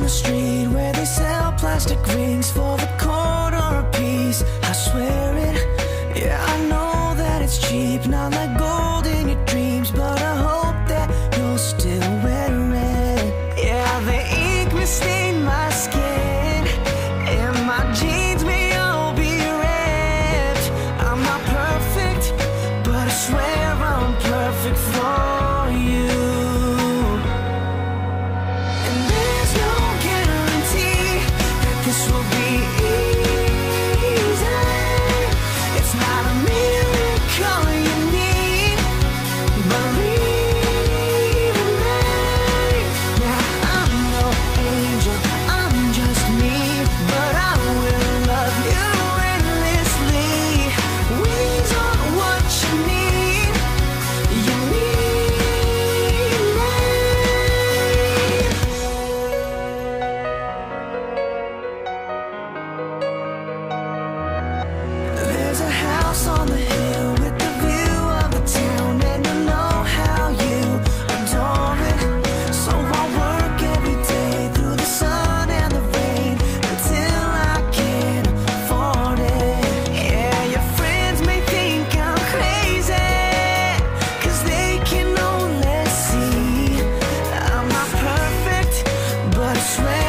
the street where they sell plastic rings for the quarter a piece. I swear it, yeah, I know that it's cheap, not like gold in your dreams, but I hope that you'll still wear it. Yeah, the ink may stain my skin, and my jeans may all be ripped. I'm not perfect, but I swear I'm perfect for you. And there's no guarantee that this will be easy. It's not a miracle you need, believe in me. Yeah, I'm no angel, I'm just me, but I will love you endlessly. Wings are what you need, you need me. There's a house on the hill with the view of the town, and you know how you adore it. So I work every day through the sun and the rain until I can afford it. Yeah, your friends may think I'm crazy, 'cause they can only see I'm not perfect, but I swear